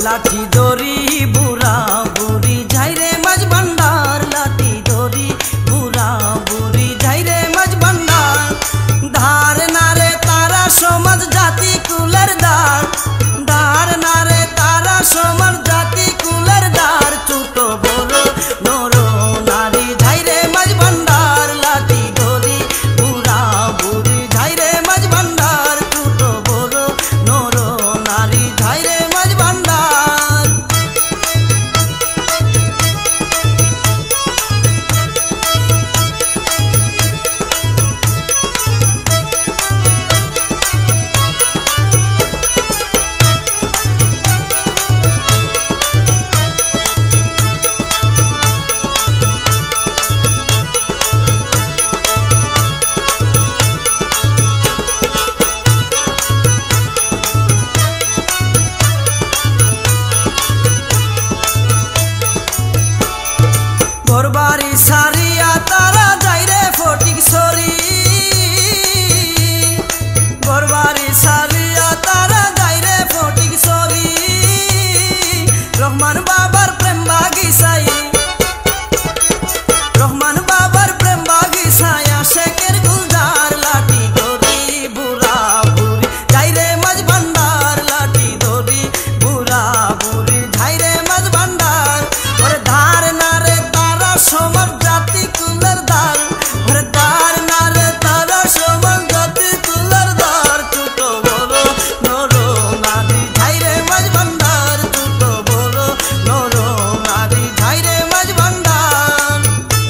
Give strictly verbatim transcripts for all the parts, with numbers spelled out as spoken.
लाठी दौरी बुरा बुरी झाइरे मज भंडार लाठी दौरी बुरा बुरी झाइरे मज भंडार धार नारे तारा समझ जाति कुलर दार धार नारे तारा समझ जाति कुलर दार छोटो बड़ो नरो नारी झाइरे मज भंडार लाठी दौरी बुरा बुरी झाइरे मज भंडार छोटो बड़ो नरो नारी झाइरे मज भंडार। घरबारी सारिया तारा जाइरे फटिक सरी घरबारी सारिया तारा जाइरे फटिक सरी रहमान बाबार प्रेम बागिसाई रहमान बाबार प्रेम बागिसाई आशेकेर गुलजार लाठी दौरी बुरा बुरी जाइरे मज भंडार लाठी दौरी बुरा बुरी झाइरे मज भंडार और धार नारे समर जाति कुलर दार भरदार नारे तारा समर जाति कुलर दार छोटो बड़ो नरो नारी झाइरे मज भंडार छोटो बड़ो नरो नारी झाइरे मज भंडार।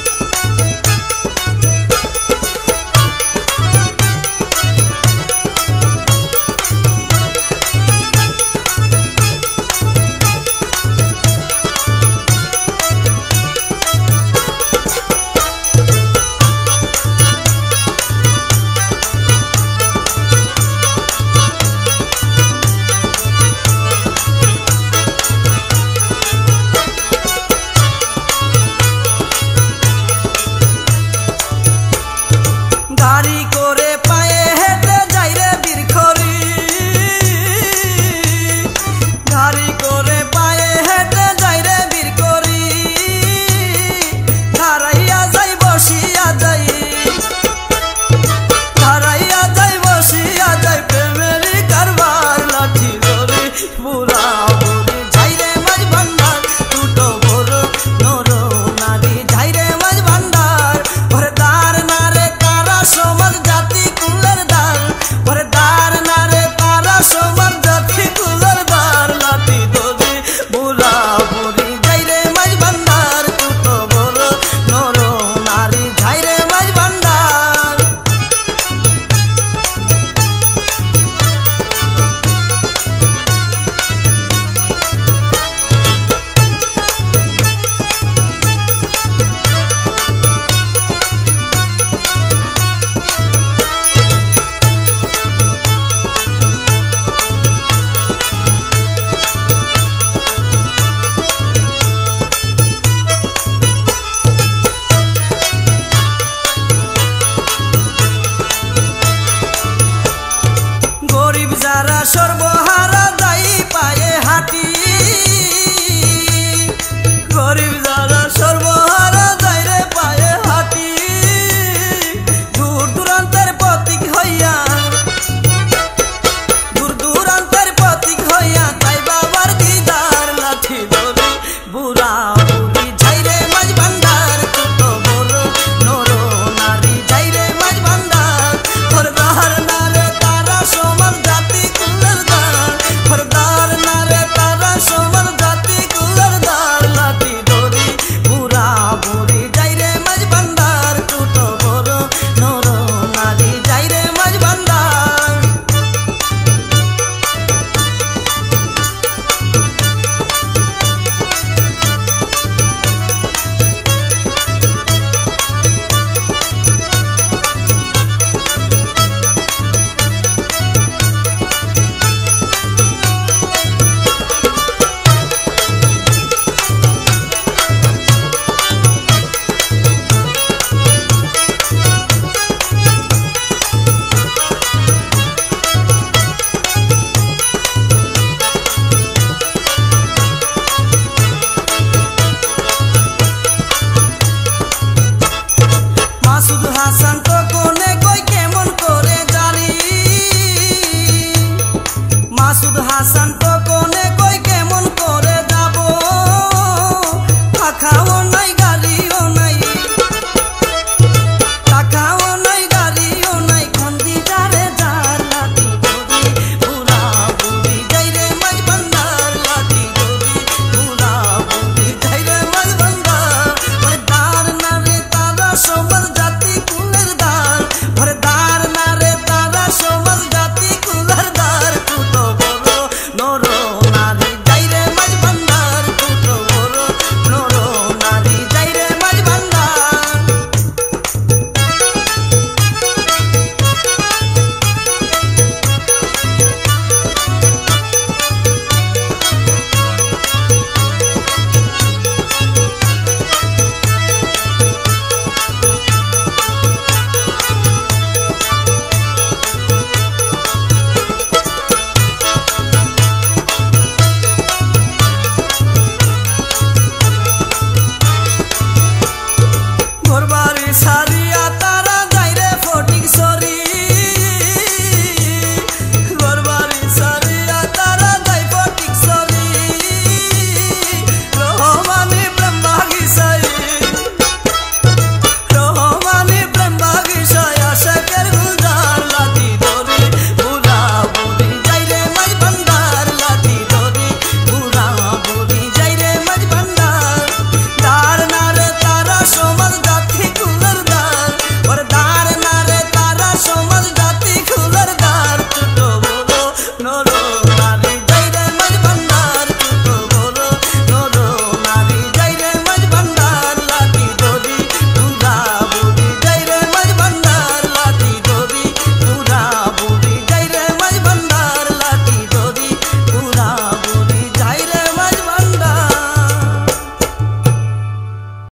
गाड़ी करे पाए हेटे जाइरे बिरखरी गाड़ी करे पाए हेटे जाइरे बिरखरी धाराइया जाई बसिया जाई धाराइया जाई बसिया जाई प्रेमेरी कारबार लाठी दौरी बुरा बुरी झाइरे मज भंडार छोटो बड़ो नरो नारी झाइरे मज भंडार भरदार नारे समझ जाति कुलर दार भरदार नारे तारा समझ जाति कुलर दार लाठी दौरी बुरा बुरी झाइरे मज भंडार छोटो बड़ो नरो नारी झाइरे मज भंडार। गरीब जारा सर्व